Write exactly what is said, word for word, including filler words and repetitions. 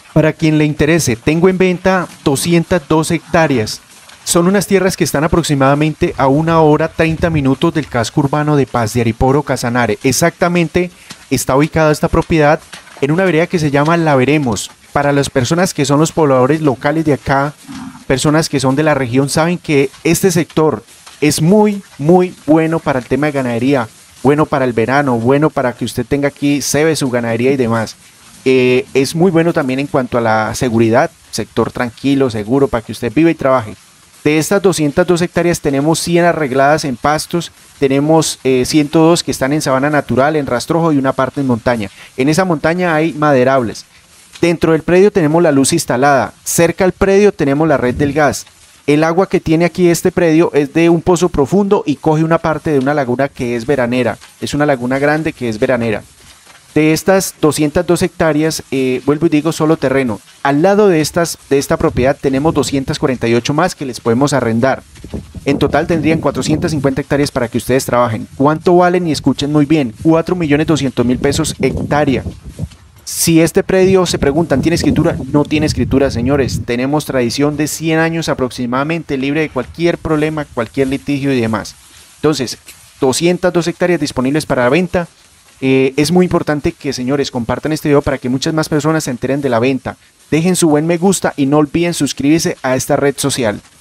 Para quien le interese, tengo en venta doscientas dos hectáreas. Son unas tierras que están aproximadamente a una hora treinta minutos del casco urbano de Paz de Ariporo, Casanare. Exactamente está ubicada esta propiedad en una vereda que se llama La Veremos. Para las personas que son los pobladores locales de acá, personas que son de la región, saben que este sector es muy, muy bueno para el tema de ganadería, bueno para el verano, bueno para que usted tenga aquí, cebe su ganadería y demás. Eh, es muy bueno también en cuanto a la seguridad, sector tranquilo, seguro, para que usted viva y trabaje. De estas doscientas dos hectáreas tenemos cien arregladas en pastos, tenemos eh, ciento dos que están en sabana natural, en rastrojo y una parte en montaña. En esa montaña hay maderables. Dentro del predio tenemos la luz instalada, cerca al predio tenemos la red del gas. El agua que tiene aquí este predio es de un pozo profundo y coge una parte de una laguna que es veranera. Es una laguna grande que es veranera. De estas doscientas dos hectáreas, eh, vuelvo y digo, solo terreno. Al lado de, estas, de esta propiedad tenemos doscientas cuarenta y ocho más que les podemos arrendar. En total tendrían cuatrocientas cincuenta hectáreas para que ustedes trabajen. ¿Cuánto valen? Y escuchen muy bien, cuatro millones doscientos mil pesos hectárea. Si este predio, se preguntan, ¿tiene escritura? No tiene escritura, señores. Tenemos tradición de cien años aproximadamente, libre de cualquier problema, cualquier litigio y demás. Entonces, doscientas dos hectáreas disponibles para la venta. Eh, es muy importante que, señores, compartan este video para que muchas más personas se enteren de la venta. Dejen su buen me gusta y no olviden suscribirse a esta red social.